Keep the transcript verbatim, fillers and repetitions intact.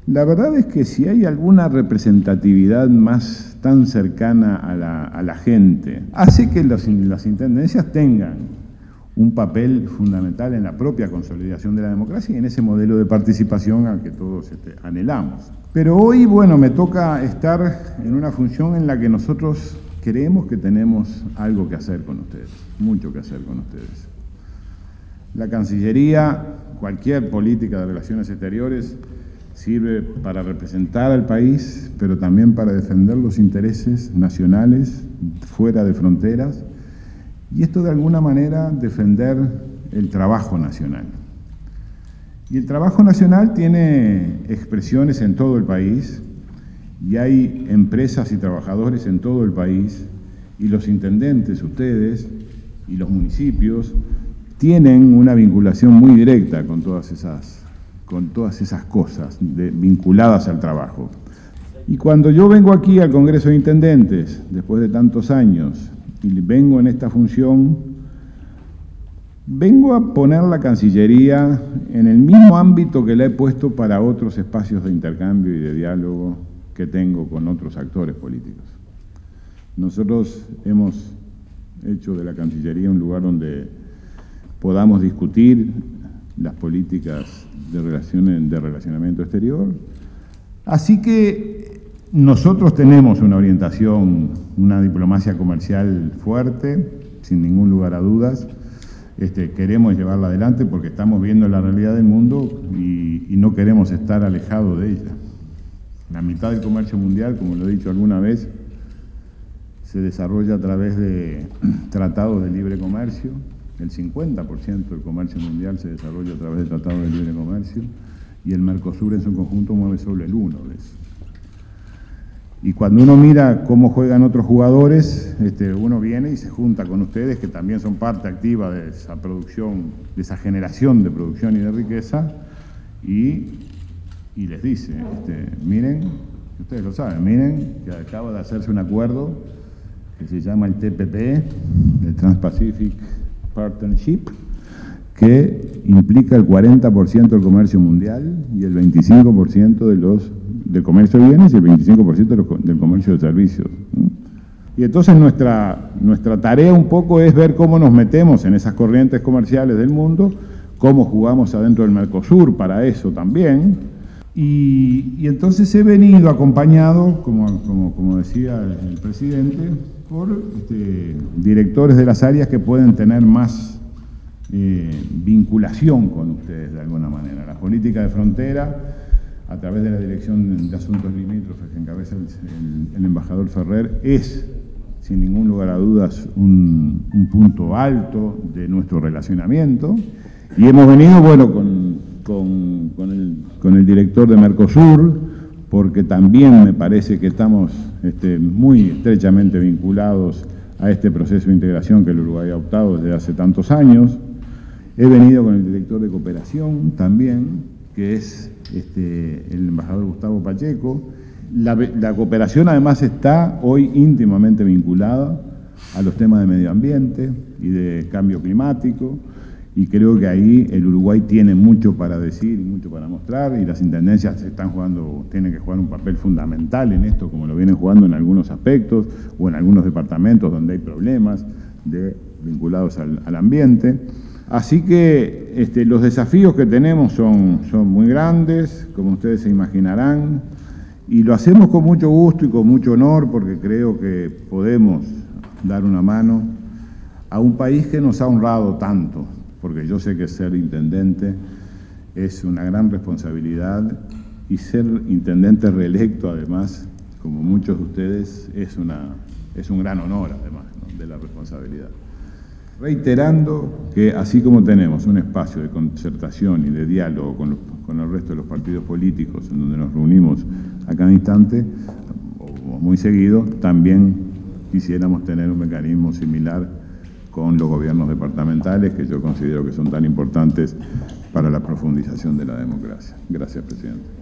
La verdad es que si hay alguna representatividad más tan cercana a la, a la gente, hace que los, las intendencias tengan un papel fundamental en la propia consolidación de la democracia y en ese modelo de participación al que todos este, anhelamos. Pero hoy, bueno, me toca estar en una función en la que nosotros creemos que tenemos algo que hacer con ustedes, mucho que hacer con ustedes. La Cancillería, cualquier política de relaciones exteriores, sirve para representar al país, pero también para defender los intereses nacionales fuera de fronteras, y esto de alguna manera defender el trabajo nacional. Y el trabajo nacional tiene expresiones en todo el país, y hay empresas y trabajadores en todo el país, y los intendentes, ustedes, y los municipios, tienen una vinculación muy directa con todas esas con todas esas cosas de, vinculadas al trabajo. Y cuando yo vengo aquí al Congreso de Intendentes, después de tantos años, y vengo en esta función, vengo a poner la Cancillería en el mismo ámbito que la he puesto para otros espacios de intercambio y de diálogo que tengo con otros actores políticos. Nosotros hemos hecho de la Cancillería un lugar donde podamos discutir las políticas de, relaciones, de relacionamiento exterior. Así que nosotros tenemos una orientación, una diplomacia comercial fuerte, sin ningún lugar a dudas. Este, queremos llevarla adelante porque estamos viendo la realidad del mundo y, y no queremos estar alejados de ella. La mitad del comercio mundial, como lo he dicho alguna vez, se desarrolla a través de tratados de libre comercio. El cincuenta por ciento del comercio mundial se desarrolla a través de tratados de libre comercio y el Mercosur en su conjunto mueve solo el uno de eso. Y cuando uno mira cómo juegan otros jugadores, este, uno viene y se junta con ustedes, que también son parte activa de esa producción, de esa generación de producción y de riqueza, y, y les dice, este, miren, ustedes lo saben, miren que acaba de hacerse un acuerdo que se llama el T P P, el Trans-Pacific Partnership, que implica el cuarenta por ciento del comercio mundial y el veinticinco por ciento de los, del comercio de bienes y el veinticinco por ciento de los, del comercio de servicios. Y entonces nuestra, nuestra tarea un poco es ver cómo nos metemos en esas corrientes comerciales del mundo, cómo jugamos adentro del Mercosur para eso también. Y, y entonces he venido acompañado, como, como, como decía el, el presidente, por este, directores de las áreas que pueden tener más eh, vinculación con ustedes de alguna manera. La política de frontera, a través de la Dirección de Asuntos Limítrofes que encabeza el, el, el embajador Ferrer, es, sin ningún lugar a dudas, un, un punto alto de nuestro relacionamiento. Y hemos venido, bueno, con, con, con, el, con el director de Mercosur, porque también me parece que estamos este, muy estrechamente vinculados a este proceso de integración que el Uruguay ha optado desde hace tantos años. He venido con el director de cooperación también, que es este, el embajador Gustavo Pacheco. La, la cooperación además está hoy íntimamente vinculada a los temas de medio ambiente y de cambio climático, y creo que ahí el Uruguay tiene mucho para decir y mucho para mostrar, y las intendencias están jugando, tienen que jugar un papel fundamental en esto, como lo vienen jugando en algunos aspectos o en algunos departamentos donde hay problemas de, vinculados al, al ambiente. Así que este, los desafíos que tenemos son, son muy grandes, como ustedes se imaginarán, y lo hacemos con mucho gusto y con mucho honor porque creo que podemos dar una mano a un país que nos ha honrado tanto, porque yo sé que ser intendente es una gran responsabilidad y ser intendente reelecto, además, como muchos de ustedes, es, una, es un gran honor, además, ¿no?, de la responsabilidad. Reiterando que así como tenemos un espacio de concertación y de diálogo con, los, con el resto de los partidos políticos, en donde nos reunimos a cada instante, o muy seguido, también quisiéramos tener un mecanismo similar con los gobiernos departamentales, que yo considero que son tan importantes para la profundización de la democracia. Gracias, presidente.